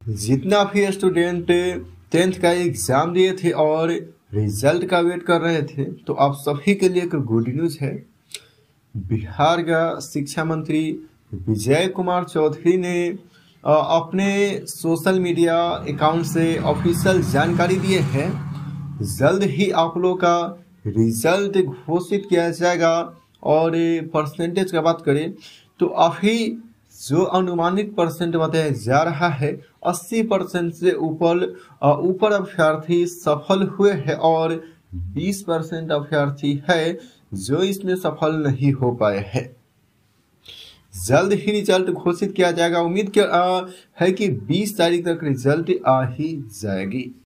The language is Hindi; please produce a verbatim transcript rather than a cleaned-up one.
जितना भी स्टूडेंट टेंथ का एग्जाम दिए थे और रिजल्ट का वेट कर रहे थे, तो आप सभी के लिए एक गुड न्यूज़ है। बिहार का शिक्षा मंत्री विजय कुमार चौधरी ने अपने सोशल मीडिया अकाउंट से ऑफिशियल जानकारी दिए हैं। जल्द ही आप लोग का रिजल्ट घोषित किया जाएगा। और परसेंटेज का बात करें तो अभी जो अनुमानित परसेंट बताया जा रहा है, अस्सी परसेंट से ऊपर ऊपर अभ्यर्थी सफल हुए हैं और बीस परसेंट अभ्यर्थी है जो इसमें सफल नहीं हो पाए हैं। जल्द ही रिजल्ट घोषित किया जाएगा। उम्मीद है कि बीस तारीख तक रिजल्ट आ ही जाएगी।